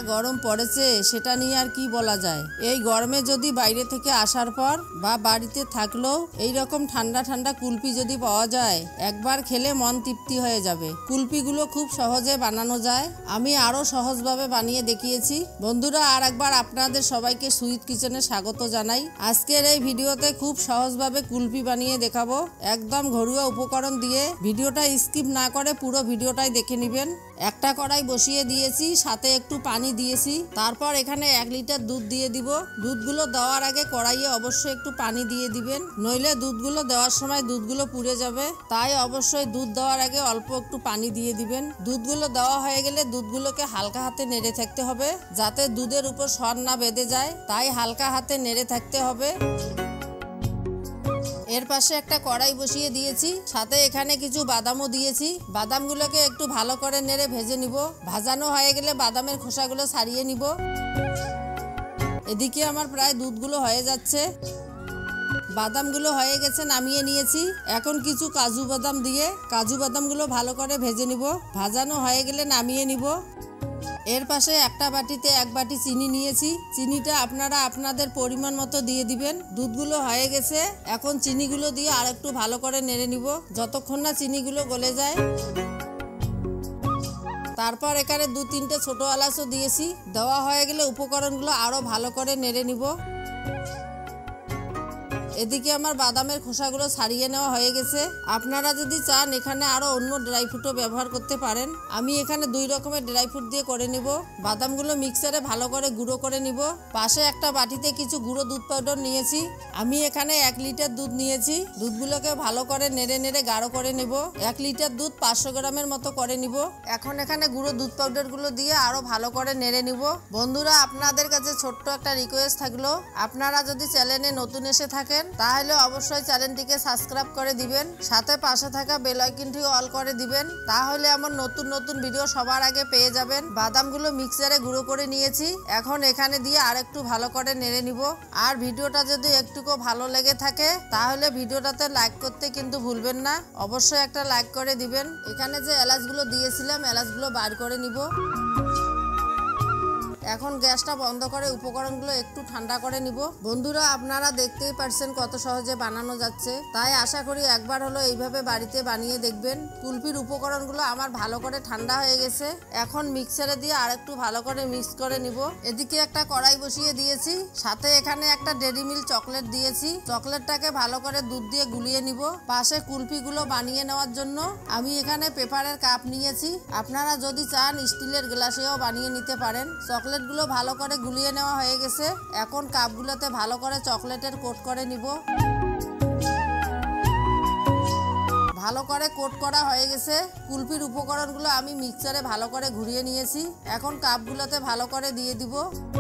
গরম পড়েছে সেটা নিয়ে আর কি বলা যায়। এই গরমে যদি বাইরে থেকে আসার পর বা বাড়িতে থাকলেও এই রকম ঠান্ডা ঠান্ডা কুলফি যদি পাওয়া যায় একবার খেলে মন তৃপ্তি হয়ে যাবে। কুলফিগুলো খুব সহজে বানানো যায়, আমি আরো সহজভাবে বানিয়ে দেখিয়েছি। বন্ধুরা আর একবার আপনাদের সবাইকে সুইট কিচেনে স্বাগত জানাই। আজকের এই ভিডিওতে খুব সহজভাবে কুলফি বানিয়ে দেখাবো, একদম ঘরোয়া উপকরণ দিয়ে। ভিডিওটা স্কিপ না করে পুরো ভিডিওটাই দেখে নেবেন। একটা কড়াই বসিয়ে দিয়েছি, সাথে একটু পানি দিয়েছি। তারপর এখানে 1 লিটার দুধ দিয়ে দিব। দুধগুলো দেওয়ার আগে কড়াইয়ে অবশ্যই একটু পানি দিয়ে দিবেন, নইলে দুধগুলো দেওয়ার সময় দুধগুলো পুড়ে যাবে। তাই অবশ্যই দুধ দেওয়ার আগে অল্প একটু পানি দিয়ে দিবেন। দুধগুলো দেওয়া হয়ে গেলে দুধগুলোকে হালকা হাতে নেড়ে থাকতে হবে, যাতে দুধের উপর সর না বেঁধে যায়। তাই হালকা হাতে নেড়ে থাকতে হবে। এর পাশে একটা কড়াই বসিয়ে দিয়েছি, সাথে এখানে কিছু বাদামও দিয়েছি। বাদামগুলোকে একটু ভালো করে নেড়ে ভেজে নিব। ভাজানো হয়ে গেলে বাদামের খোসাগুলো ছাড়িয়ে নিব। এদিকে আমার প্রায় দুধগুলো হয়ে যাচ্ছে। বাদামগুলো হয়ে গেছে, নামিয়ে নিয়েছি। এখন কিছু কাজু বাদাম দিয়ে কাজু বাদামগুলো ভালো করে ভেজে নিব। ভাজানো হয়ে গেলে নামিয়ে নিব। এর পাশে একটা বাটিতে 1 বাটি চিনি নিয়েছি। চিনিটা আপনারা আপনাদের পরিমাণ মতো দিয়ে দিবেন। দুধগুলো হয়ে গেছে, এখন চিনিগুলো দিয়ে আর একটু ভালো করে নেড়ে নিব, যতক্ষণ না চিনিগুলো গলে যায়। তারপর এখানে 2-3টে ছোট এলাচও দিয়েছি। দেওয়া হয়ে গেলে উপকরণগুলো আরো ভালো করে নেড়ে নিব। এদিকে আমার বাদামের খোসাগুলো ছাড়িয়ে নেওয়া হয়ে গেছে। আপনারা যদি চান এখানে আরো অন্য ড্রাই ফ্রুটও ব্যবহার করতে পারেন। আমি এখানে 2 রকমের ড্রাই ফ্রুট দিয়ে করে নিব। বাদামগুলো মিক্সারে ভালো করে গুঁড়ো করে নিব। পাশে একটা বাটিতে কিছু গুঁড়ো দুধ পাউডার নিয়েছি। আমি এখানে 1 লিটার দুধ নিয়েছি। দুধগুলোকে ভালো করে নেড়ে নেড়ে গাঢ় করে নেব। 1 লিটার দুধ 500 গ্রামের মতো করে নিব। এখন এখানে গুঁড়ো দুধ পাউডারগুলো দিয়ে আরো ভালো করে নেড়ে নিব। বন্ধুরা আপনাদের কাছে ছোট্ট একটা রিকোয়েস্ট থাকলো, আপনারা যদি চ্যানেলে নতুন এসে থাকেন তাহলে অবশ্যই চ্যানেলটিকে সাবস্ক্রাইব করে দিবেন, সাথে পাশে থাকা বেল আইকনটিও অল করে দিবেন। তাহলে আমার নতুন নতুন ভিডিও সবার আগে পেয়ে যাবেন। বাদামগুলো মিক্সারে গুঁড়ো করে নিয়েছি। এখন এখানে দিয়ে আরেকটু ভালো করে নেড়ে নিব। আর ভিডিওটা যদি একটুকু ভালো লেগে থাকে তাহলে ভিডিওটাতে লাইক করতে কিন্তু ভুলবেন না। অবশ্যই একটা লাইক করে দিবেন। এখানে যে এলাচগুলো দিয়েছিলাম এলাচগুলো বার করে নিব। এখন গ্যাসটা বন্ধ করে উপকরণগুলো একটু ঠান্ডা করে নিব। বন্ধুরা আপনারা দেখতেই পারছেন কত সহজে বানানো যাচ্ছে। তাই আশা করি একবার হলো এইভাবে বাড়িতে বানিয়ে দেখবেন। কুলফির উপকরণগুলো আমার ভালো করে ঠান্ডা হয়ে গেছে। এখন মিক্সারে দিয়ে আরেকটু ভালো করে মিক্স করে নিব। এদিকে একটা কড়াই বসিয়ে দিয়েছি, সাথে এখানে একটা ডেইরি মিল্ক চকলেট দিয়েছি। চকলেটটাকে ভালো করে দুধ দিয়ে গুলিয়ে নিব। পাশে কুলফিগুলো বানিয়ে নেওয়ার জন্য আমি এখানে পেপারের কাপ নিয়েছি। আপনারা যদি চান স্টিলের গ্লাসেও বানিয়ে নিতে পারেন। চকলেটগুলো ভালো করে গুলিয়ে নেওয়া হয়ে গেছে। এখন কাপগুলোতে ভালো করে চকলেটের কোট করে নিব। ভালো করে কোট করা হয়ে গেছে। কুলফির উপকরণগুলো আমি মিক্সারে ভালো করে ঘুরিয়ে নিয়েছি। এখন কাপগুলোতে ভালো করে দিয়ে দিব।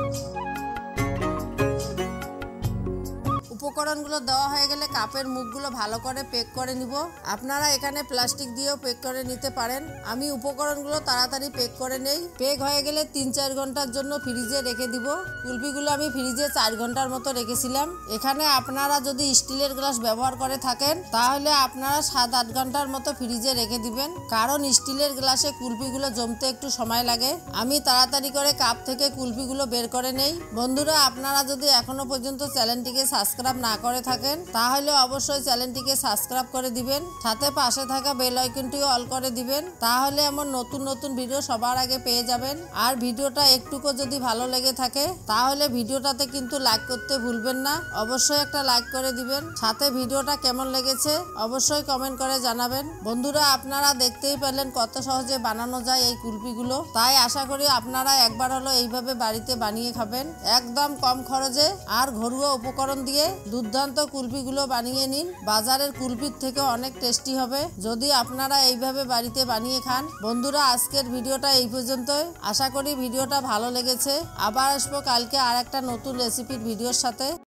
উপকরণগুলো দেওয়া হয়ে গেলে কাপের মুখগুলো ভালো করে প্যাক করে নিব। আপনারা এখানে প্লাস্টিক দিয়েও প্যাক করে নিতে পারেন। আমি উপকরণগুলো তাড়াতাড়ি প্যাক করে নেই। প্যাক হয়ে গেলে 3-4 ঘন্টার জন্য ফ্রিজে রেখে দিব। কুলফিগুলো আমি ফ্রিজে 4 ঘন্টার মতো রেখেছিলাম। এখানে আপনারা যদি স্টিলের গ্লাস ব্যবহার করে থাকেন তাহলে আপনারা 7-8 ঘন্টার মতো ফ্রিজে রেখে দিবেন, কারণ স্টিলের গ্লাসে কুলফিগুলো জমতে একটু সময় লাগে। আমি তাড়াতাড়ি করে কাপ থেকে কুলফিগুলো বের করে নেই। বন্ধুরা আপনারা যদি এখনো পর্যন্ত চ্যানেলটিকে সাবস্ক্রাইব না করে থাকেন তাহলে অবশ্যই চ্যানেলটিকে সাবস্ক্রাইব করে দিবেন, সাথে পাশে থাকা বেল আইকনটিও অল করে দিবেন। তাহলে আমার নতুন নতুন ভিডিও সবার আগে পেয়ে যাবেন। আর ভিডিওটা একটুকু যদি ভালো লেগে থাকে তাহলে ভিডিওটাতে কিন্তু লাইক করতে ভুলবেন না। অবশ্যই একটা লাইক করে দিবেন, সাথে ভিডিওটা কেমন লেগেছে অবশ্যই কমেন্ট করে জানাবেন। বন্ধুরা আপনারা দেখতেই পেলেন কত সহজে বানানো যায় এই কুলফিগুলো। তাই আশা করি আপনারা একবার হলো এইভাবে বাড়িতে বানিয়ে খাবেন, একদম কম খরচে আর ঘরোয়া উপকরণ দিয়ে দুর্দান্ত কুলফিগুলো বানিয়ে নিন। বাজারের কুলফির থেকে অনেক টেস্টি হবে যদি আপনারা এইভাবে বাড়িতে বানিয়ে খান। বন্ধুরা আজকের ভিডিওটা এই পর্যন্তই। আশা করি ভিডিওটা ভালো লেগেছে। আবার আসবো কালকে আর একটা নতুন রেসিপির ভিডিওর সাথে।